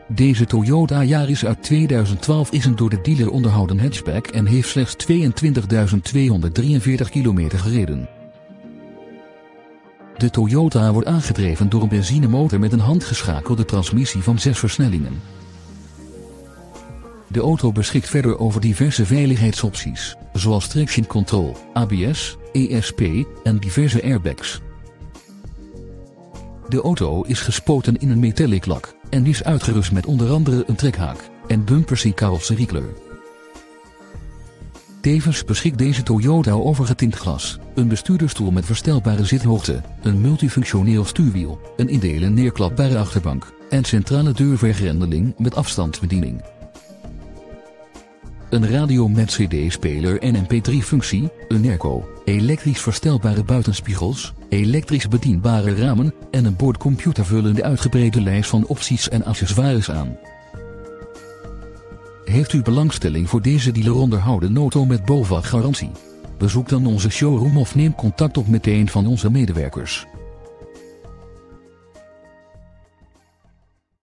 Deze Toyota Yaris uit 2012 is een door de dealer onderhouden hatchback en heeft slechts 22.243 kilometer gereden. De Toyota wordt aangedreven door een benzinemotor met een handgeschakelde transmissie van 6 versnellingen. De auto beschikt verder over diverse veiligheidsopties, zoals traction control, ABS, ESP en diverse airbags. De auto is gespoten in een metallic lak en is uitgerust met onder andere een trekhaak en bumpers in carrosseriekleur. Tevens beschikt deze Toyota over getint glas, een bestuurdersstoel met verstelbare zithoogte, een multifunctioneel stuurwiel, een indelen neerklapbare achterbank en centrale deurvergrendeling met afstandsbediening. Een radio met cd-speler en mp3-functie, een airco, elektrisch verstelbare buitenspiegels, elektrisch bedienbare ramen en een boordcomputer vullen de uitgebreide lijst van opties en accessoires aan. Heeft u belangstelling voor deze dealer onderhouden auto met BOVAG garantie? Bezoek dan onze showroom of neem contact op met een van onze medewerkers.